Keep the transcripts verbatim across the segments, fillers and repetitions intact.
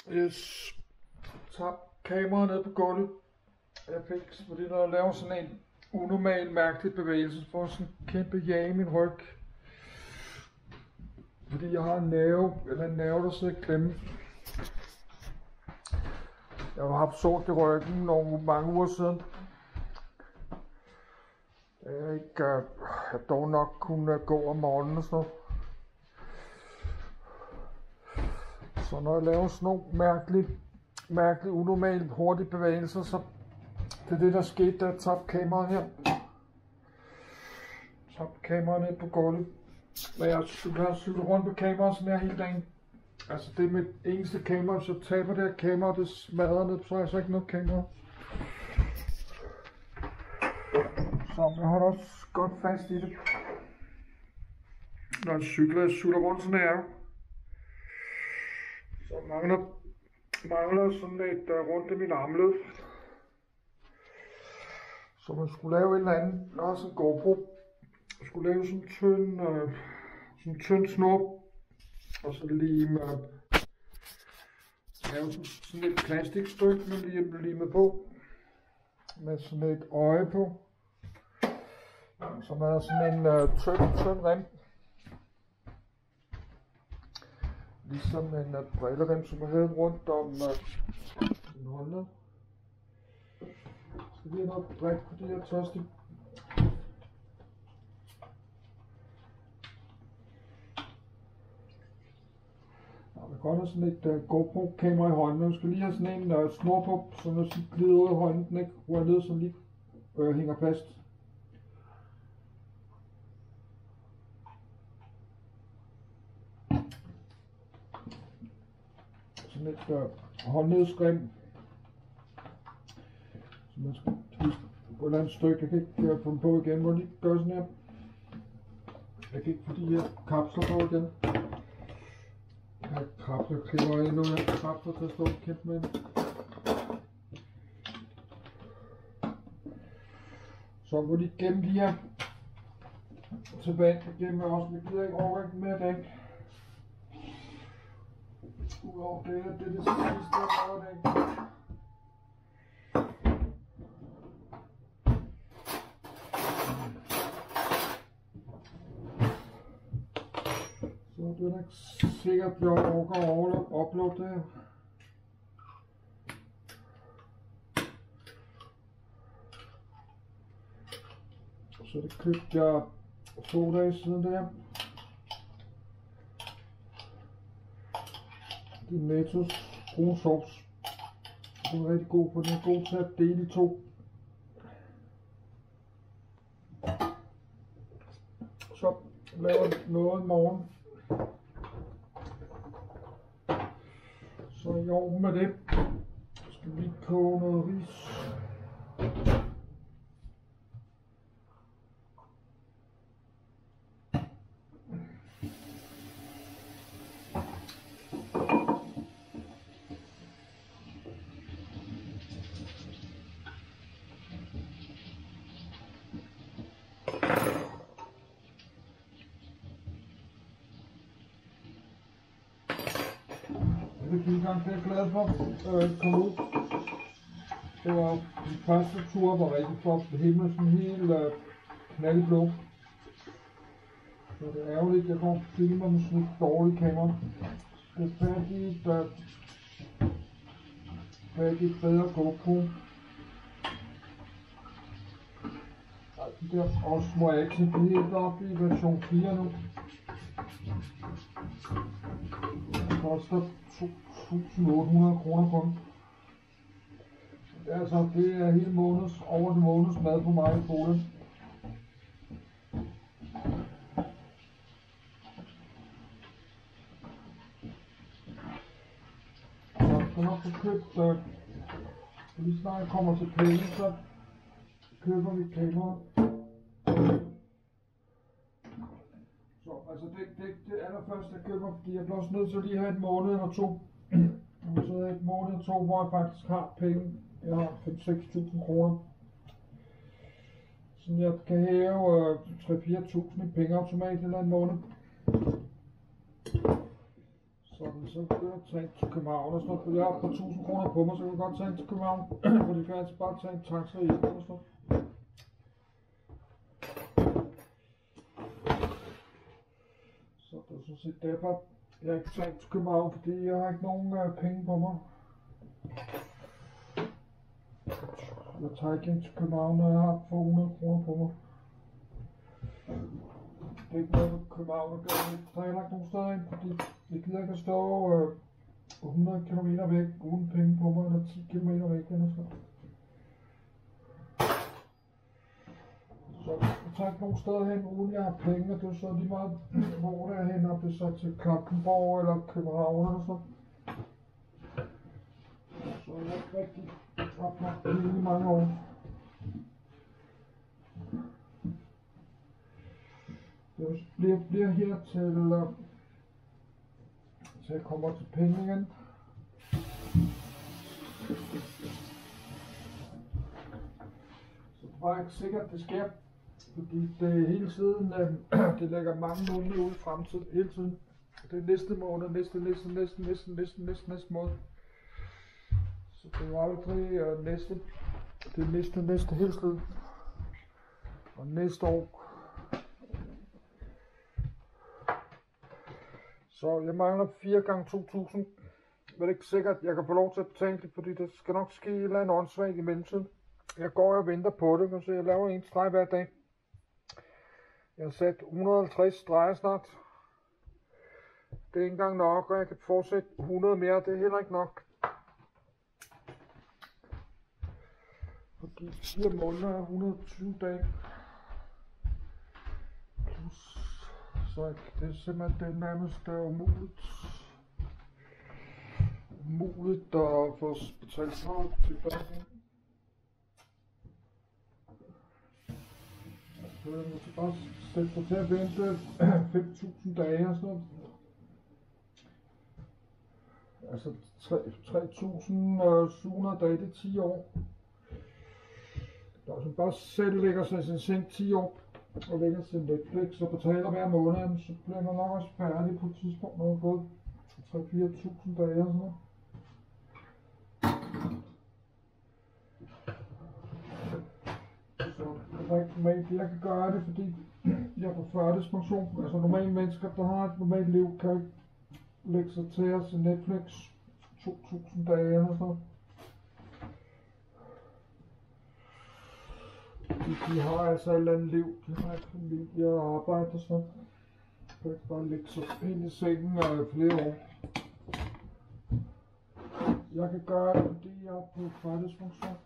Yes. Tab kameraet ned på gulvet. Jeg fik, fordi når jeg laver sådan en unormal mærkelig bevægelse, får sådan en kæmpe jag i min ryg. Fordi jeg har en nerve, eller en nerve, der sidder i klemme. Jeg har haft sort i ryggen nogle mange uger siden. Jeg ikke, uh, jeg dog nok kunne gå om morgenen og sådan noget. Så når jeg laver sådan nogle mærkelige, mærkelige, unormalt hurtige bevægelser, så det er det, der skete, da jeg tabte kameraet her. Tabte kameraet ned på gulvet. Men jeg har cyklet rundt på kameraet sådan her hele dagen. Altså det er mit eneste kamera, så taber det her kamera, det smadrer ned, så er jeg så ikke noget kamera. Så jeg holder også godt fast i det. Når jeg cykler, jeg cykler rundt sådan her. Så mangler, mangler sådan et uh, rundt i min armled. Så man skulle lave en eller anden, der er sådan en GoPro. Jeg skulle lave sådan en tynd, uh, sådan en tynd snor. Og så lime, uh, lave sådan, sådan et plastikstykke med lime, lime på. Med sådan et øje på. Som er sådan en uh, tynd, tynd rem. Ligesom en uh, brillerem, som er hævet rundt om uh, en håndled. Så lige have noget drik, fordi jeg er tørstig. Jeg vil godt have sådan et uh, GoPro-kamera i hånden. Jeg skal lige have sådan en uh, snor på, så når den glider ud af hånden, den ikke rører ned, så lige øh, hænger fast. Sådan et uh, håndledsgrim. Så man skal huske på et eller andet stykke. Jeg kan ikke uh, få den på igen. Må jeg lige gøre sådan her. Jeg kan ikke få de her kapsler på igen. Jeg har kapsler, jeg klipper endnu her kapsler til at stå kæmpe med. Så må de gemme de her tilbage. Jeg gemmer også, jeg gider ikke overrække mere i dag. Udover det her, det er det sidste, jeg laver i dag. Så det er ikke sikkert, at jeg overgår at uploade det her. Så det købte jeg to dage siden der. Det er Nettos brun sovs. Den er rigtig god, for den er god til at dele i to. Så laver jeg noget i morgen. Så i orden med det. Så skal vi lige koge noget ris. Det er gang, det er jeg glad for at komme ud. Det var den første tur, var rigtig flot. Det hele med sådan helt uh, knaldblå. Så det er ærgerligt, at jeg går og filmer med sådan et dårligt kamera. Det er fat i et, uh, fat i et bedre GoPro. De der Osmo Action, det er helt oppe i version fire nu. Det koster to tusind otte hundrede kroner kun. Altså, det er hele måneds, over en måneds mad på mig i Polen. Så jeg skal nok få købt, øh, lige snart jeg kommer til penge, så køber vi kameraet. Så altså det, det, det allerførste jeg køber, fordi jeg bliver også nødt til at lige have et måned eller to. Så er et måned eller to, hvor jeg faktisk har penge. Jeg har fem til seks tusind kroner. Så jeg kan hæve øh, tre til fire tusind i pengeautomat eller en måned. Sådan, så kan jeg tage til København og sådan noget. Jeg har et par tusind kroner på mig, så kan jeg godt tage ind til København. For det kan jeg altså bare tage en taxa hjem og sådan noget. Så det er sådan set derfor, jeg ikke tager ind til København, fordi jeg har ikke nogen uh, penge på mig. Jeg tager ikke ind til København, når jeg har få hundrede kroner på mig. Det er ikke noget med København at gøre. Der er heller ikke nogen steder ind, fordi jeg gider ikke at stå øh, hundrede kilometer væk uden penge på mig, eller ti kilometer væk eller sådan. Så jeg tager ikke nogen steder hen, uden jeg har penge, og det er så lige meget, hvor det er hen, om det er så til Klampenborg eller København eller sådan. Så jeg er ikke rigtig ret nok lige mange år. Jeg bliver, bliver her til, uh, til jeg kommer til penge igen. Så det var ikke sikkert, det sker, fordi det hele tiden, uh, det lægger mange måneder ud i fremtiden, hele tiden. Det er næste måned, næste, næste, næste, næste, næste, næste, næste måned. Så det er aldrig uh, næste, det er næste, næste hele tiden. Og næste år. Så jeg mangler fire gange to tusind. Det er ikke sikkert, at jeg kan få lov til at betale det, fordi det skal nok ske et eller andet åndssvagt i mellemtiden. Jeg går og venter på det, så jeg laver en streg hver dag. Jeg har sat et hundrede og halvtreds streger snart. Det er ikke engang nok, og jeg kan fortsætte hundrede mere, det er heller ikke nok. Fordi fire måneder er et hundrede og tyve dage. Plus. Så det er simpelthen det nærmest umuligt. Umuligt at få betalt sådan tilbage. Så jeg må bare sætte sig til at vente fem tusind dage og sådan noget. Altså tre tusind syv hundrede dage, det er ti år. Så bare selv lægger sig i sin seng ti år. Og lægger til Netflix og betaler hver måned, så bliver man nok også færdig på et tidspunkt, når man har gået tre til fire tusind dage og sådan noget. Så det er ikke normalt, jeg kan gøre det, fordi jeg er på førtidspension. Altså normale mennesker, der har et normalt liv, kan ikke lægge sig til at se Netflix to tusind dage eller sådan noget. De, de har altså et eller andet liv, de har et familie og arbejde og sådan. De kan ikke bare lægge sig ind i sengen og flere år. Jeg kan gøre det, fordi jeg er på førtidspension.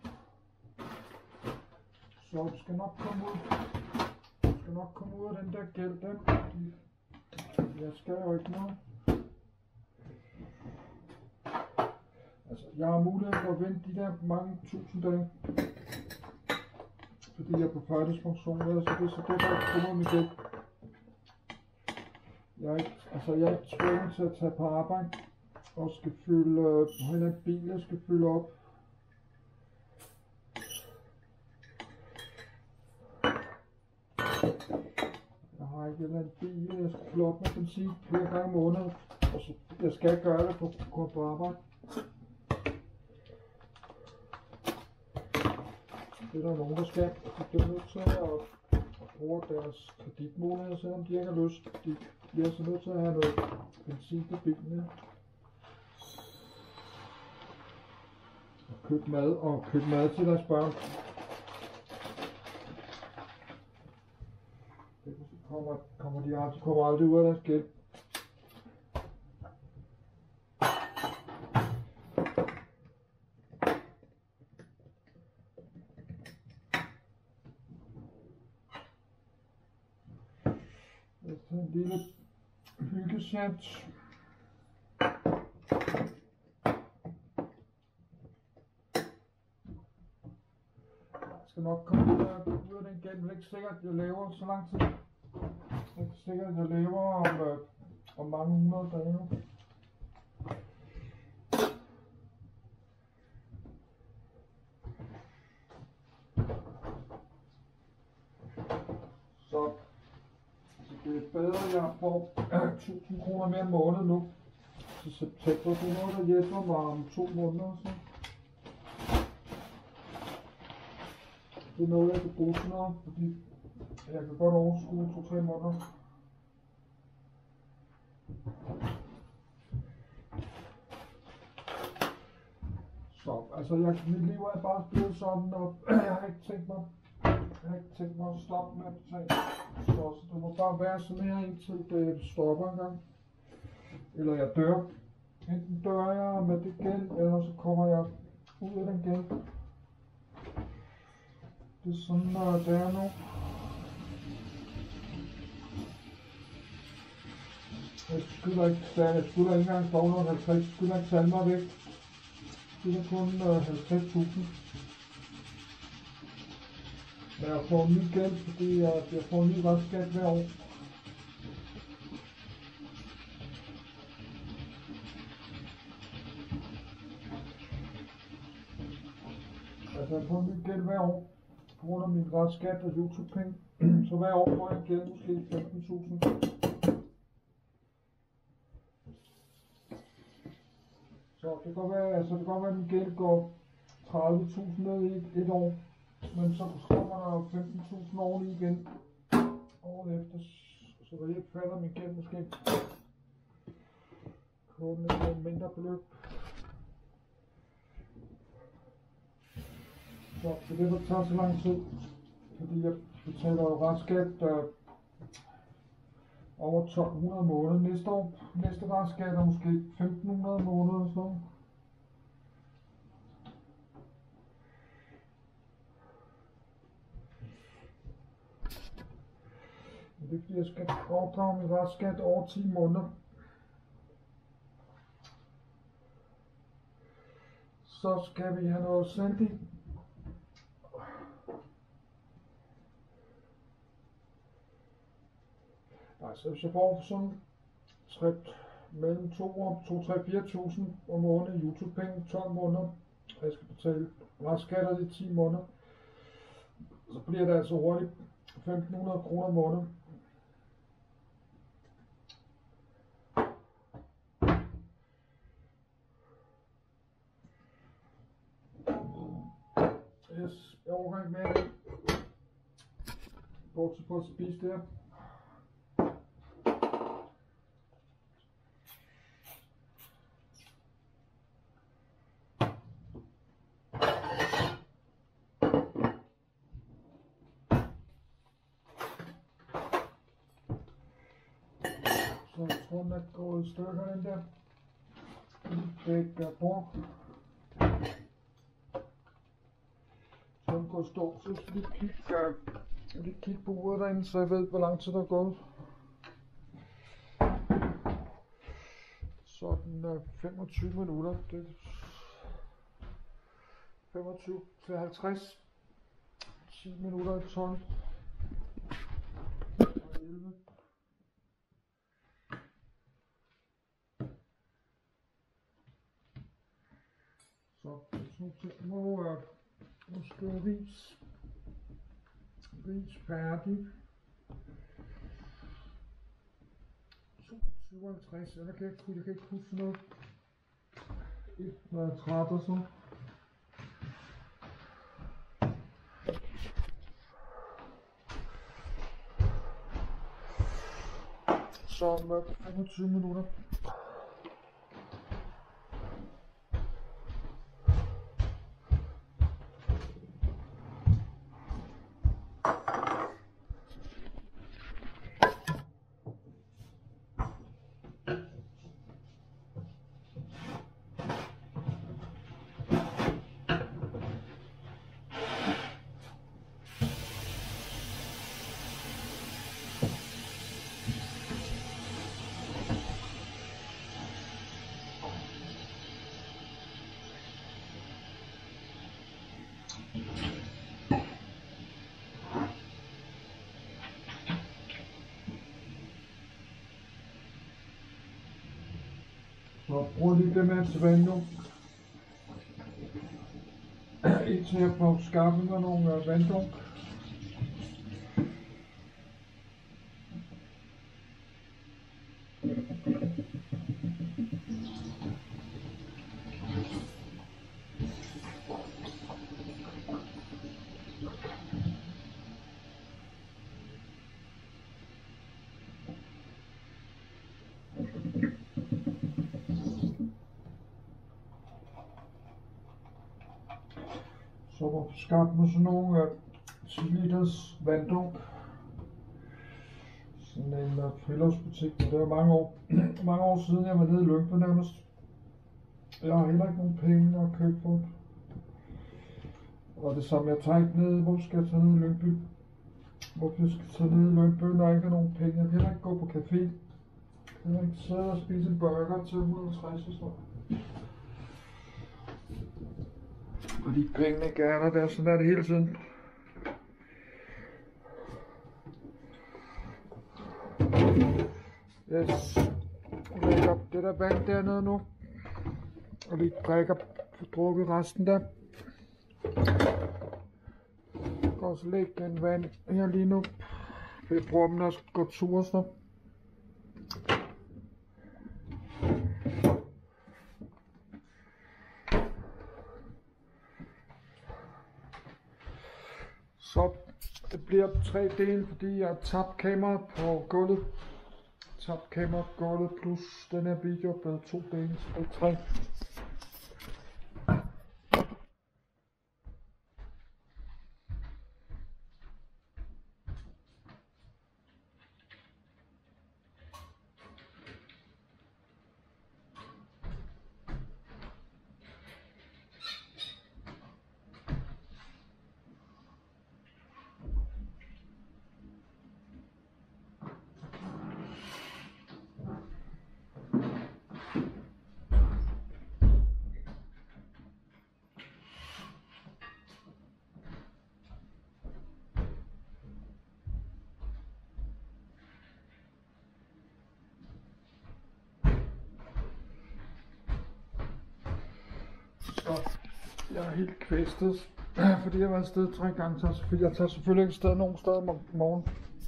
Så du skal nok komme ud. Du skal nok komme ud af den der gæld der, fordi jeg skal jo ikke noget. Altså, jeg har mulighed for at vente de der mange tusind dage. Fordi jeg er på førtidspension, så det er så det, der kommer mit gæld. Jeg er ikke, altså jeg er ikke tvunget til at tage på arbejde og skal fylde, øh, har en bil, jeg skal fylde op. Jeg har ikke en eller anden bil, jeg skal fylde op med benzin flere gange om måneden, og så jeg skal gøre det for at gå på arbejde. Det er der nogen, der skal. De bliver nødt til at bruge deres kreditmuligheder, selvom de ikke har lyst. De bliver så nødt til at have noget benzin på bilen. Og købe mad, og købe mad til deres børn. Det kommer, kommer de, de kommer aldrig ud af deres gæld. En lille hyggesat. Jeg skal nok komme ud af, ud af den gæld. Det er ikke sikkert, at jeg lever så lang tid. Det er ikke sikkert, at jeg lever om, øh, om mange hundrede dage nu. Så det er bedre, at jeg får tusind kroner mere om måneden nu, til september. Det er noget, der hjælper mig om to måneder. Så. Det er noget, jeg kan bruge til noget, fordi jeg kan godt overskue to-tre måneder. Så, altså, jeg, mit liv er bare blevet sådan, og jeg har ikke tænkt mig, jeg har ikke tænkt mig at stoppe med at betale. Så, så det må bare være sådan her, indtil det stopper en gang. Eller jeg dør. Enten dør jeg med det gæld, eller så kommer jeg ud af den gæld. Det er sådan, uh, det er nu. Jeg skylder ikke, jeg skylder ikke engang to hundrede og halvtreds, jeg skylder ikke tage mig væk. Det er kun uh, halvtreds tusind. Men jeg får en ny gæld, fordi jeg, jeg får en ny restskat hver år. Altså jeg får en ny gæld hver år. På grund af min restskat og YouTube-penge. Så hver år får jeg en gæld måske femten tusind. Så det kan godt være, altså det kan godt være, at min gæld går tredive tusind ned i et, et år. Men så kommer der femten tusind oveni igen året efter. Så reelt falder min gæld måske kun et mindre beløb. Så det er det, der tager så lang tid. Fordi jeg betaler jo restskat øh, over tolv hundrede måneder. Næste år, næste restskat er måske femten hundrede måneder. Så. Det er fordi, jeg skal overdrage min restskat over ti måneder. Så skal vi have noget sendt i. Altså hvis jeg får sådan skrift mellem to og to, tre, fire tusind om måneden YouTube-penge tolv måneder, og jeg skal betale restskatter i ti måneder, så bliver det altså hurtigt femten hundrede kroner om måneden. Yes, jeg overgår ikke med det. Bortset på at spise det her. Så jeg tror, den er gået i stykker, den der. Begge bord. Så den går stå, så skal vi kigge, uh, lige kigge på uret derinde, så jeg ved, hvor lang tid der er gået. Så den er femogtyve minutter. Det er femogtyve til halvtreds. ti minutter i tolv. elleve. Så nu må jeg nu skal jeg ris. Ris færdig. toogtyve halvtreds. Jeg kan ikke, jeg kan ikke huske noget. Et, når jeg er træt og så. Så om femogtyve minutter. Så brug lige det med til vand nu. Indtil jeg får skaffet mig nogle uh, vanddunk. Så var skabt med sådan nogle uh, ti liters vanddunk. Sådan en uh, friluftsbutik, men det var mange år, mange år siden jeg var nede i Lyngby nærmest. Jeg har heller ikke nogen penge at købe for. Og det samme, jeg tager ikke ned, hvor skal jeg tage ned i Lyngby? Hvorfor jeg skal tage ned i Lyngby, når jeg ikke har nogen penge? Jeg kan heller ikke gå på café. Jeg kan heller ikke sidde og spise en burger til et hundrede og tres og sådan. Fordi pengene ikke er der, der, sådan er det hele tiden. Yes. Jeg lægger det der vand dernede nu. Og lige drikker, får drukket resten der. Jeg kan også lægge en vand her lige nu. Jeg prøver dem, når jeg skal gå tur så. Så det bliver tre dele, fordi jeg har tabt kameraet på gulvet. Tabt kameraet på gulvet, plus den her video er blevet to dele, så det er tre. Så jeg er helt kvæstet, fordi jeg har været afsted tre gange, så jeg tager selvfølgelig ikke afsted nogen steder om morgen.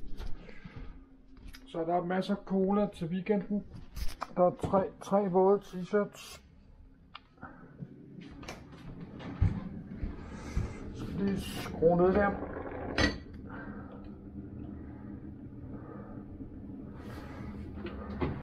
Så der er masser af cola til weekenden. Der er tre, tre våde t-shirts. Så lige skrue ned der.